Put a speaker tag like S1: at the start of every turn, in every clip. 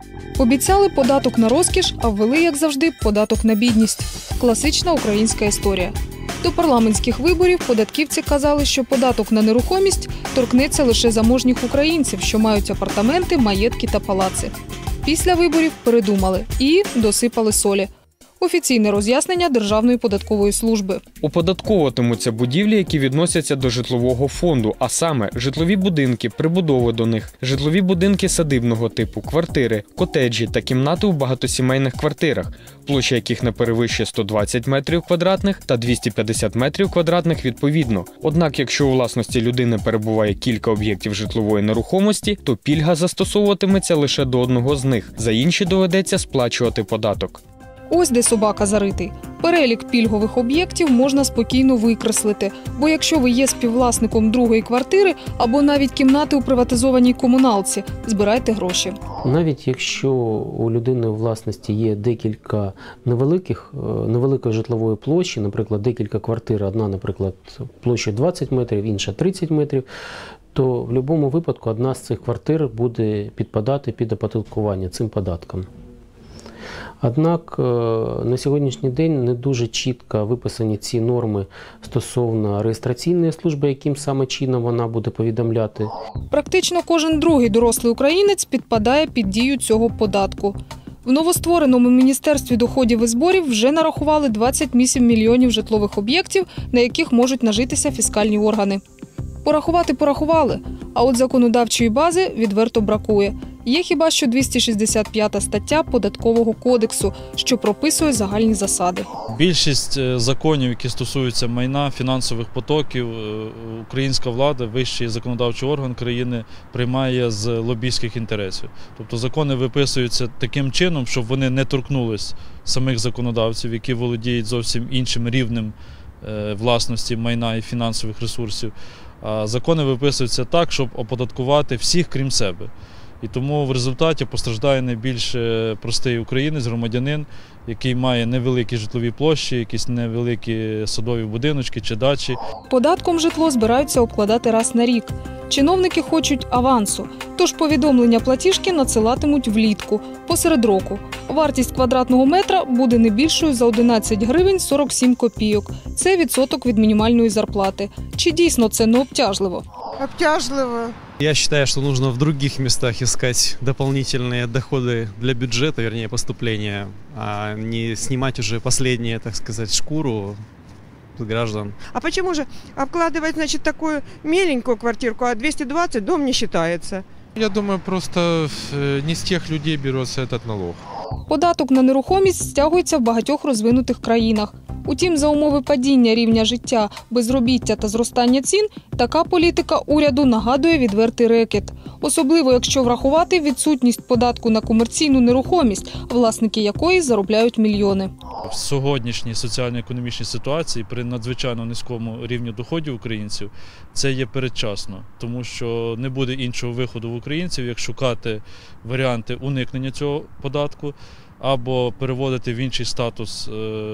S1: Обіцяли податок на розкіш, а ввели, як завжди, податок на бідність. Класична українська історія. До парламентських виборів податківці казали, що податок на нерухомість торкнеться лише заможніх українців, що мають апартаменти, маєтки та палаци. Після виборів передумали і досипали солі. Офіційне роз'яснення Державної податкової служби.
S2: Оподатковуватимуться будівлі, які відносяться до житлового фонду, а саме житлові будинки, прибудови до них, житлові будинки садибного типу, квартири, котеджі та кімнати у багатосімейних квартирах, площа яких не перевищує 120 метрів квадратних та 250 метрів квадратних відповідно. Однак, якщо у власності людини перебуває кілька об'єктів житлової нерухомості, то пільга застосовуватиметься лише до одного з них, за інші доведеться сплачувати податок.
S1: Ось де собака заритий. Перелік пільгових об'єктів можна спокійно викреслити, бо якщо ви є співвласником другої квартири або навіть кімнати у приватизованій комуналці, збирайте гроші.
S3: Навіть якщо у людини у власності є декілька невеликої житлової площі, наприклад, декілька квартир, одна, наприклад, площа 20 метрів, інша 30 метрів, то в будь-якому випадку одна з цих квартир буде підпадати під оподаткування цим податком. Однак на сьогоднішній день не дуже чітко виписані ці норми стосовно реєстраційної служби, яким саме чином вона буде повідомляти.
S1: Практично кожен другий дорослий українець підпадає під дію цього податку. В новоствореному Міністерстві доходів і зборів вже нарахували 28 мільйонів житлових об'єктів, на яких можуть нажитися фіскальні органи. Порахувати порахували, а от законодавчої бази відверто бракує. Є хіба що 265 стаття Податкового кодексу, що прописує загальні засади.
S4: Більшість законів, які стосуються майна, фінансових потоків, українська влада, вищий законодавчий орган країни, приймає з лобістських інтересів. Тобто закони виписуються таким чином, щоб вони не торкнулись самих законодавців, які володіють зовсім іншим рівнем власності майна і фінансових ресурсів. А закони виписуються так, щоб оподаткувати всіх, крім себе. І тому в результаті постраждає найбільш простий українець, громадянин, який має невеликі житлові площі, якісь невеликі садові будиночки чи дачі.
S1: Податком житло збираються обкладати раз на рік. Чиновники хочуть авансу, тож повідомлення платіжки надсилатимуть влітку, посеред року. Вартість квадратного метра буде не більшою за 11 гривень 47 копійок. Це відсоток від мінімальної зарплати. Чи дійсно це не обтяжливо?
S5: Обтяжливо.
S6: Я считаю, что нужно в других местах искать дополнительные доходы для бюджета, вернее, поступления, а не снимать уже последние, так сказать, шкуру с граждан.
S5: А почему же обкладывать, значит, такую меленькую квартирку, а 220 дом не считается?
S7: Я думаю, просто не с тех людей берется этот налог.
S1: Податок на нерухомість стягується в багатьох розвинутих країнах. Утім, за умови падіння рівня життя, безробіття та зростання цін, така політика уряду нагадує відвертий рекет. Особливо, якщо врахувати відсутність податку на комерційну нерухомість, власники якої заробляють мільйони.
S4: В сьогоднішній соціально-економічній ситуації при надзвичайно низькому рівні доходів українців це є передчасно, тому що не буде іншого виходу в українців, як шукати варіанти уникнення цього податку або переводити в інший статус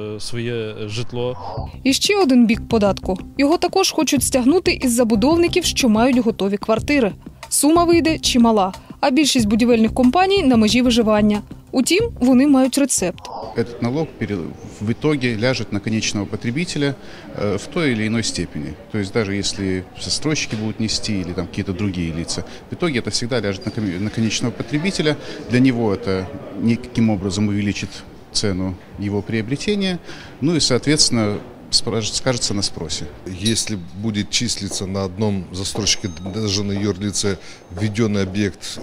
S4: своє житло.
S1: І ще один бік податку. Його також хочуть стягнути із забудовників, що мають готові квартири. Сума вийде чимала, а більшість будівельних компаній на межі виживання. Утім, вони мають рецепт.
S8: Этот налог в итоге ляжет на конечного потребителя в той или иной степени. То есть даже если застройщики будут нести или там какие-то другие лица, в итоге это всегда ляжет на конечного потребителя. Для него это никаким образом увеличит цену его приобретения, ну и, соответственно, скажется на спросе.
S9: Если будет числиться на одном застройщике, даже на юрлице, введенный объект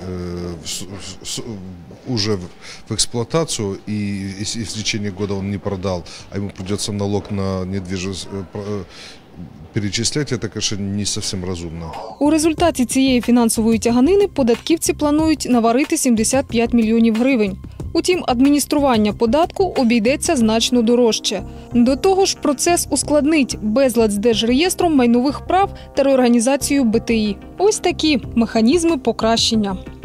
S9: уже в эксплуатацию, и в течение года он не продал, а ему придется налог на недвижимость перечислять, це, конечно, не зовсім розумно.
S1: У результаті цієї фінансової тяганини податківці планують наварити 75 мільйонів гривень. Утім, адміністрування податку обійдеться значно дорожче. До того ж, процес ускладнить безлад з Держреєстром майнових прав та реорганізацією БТІ. Ось такі механізми покращення.